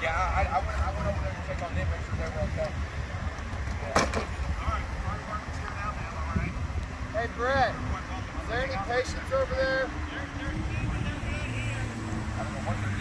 Yeah, I went over there to check on them, make sure they were okay. Hey, Brett, is there any patients over there? I don't know what they're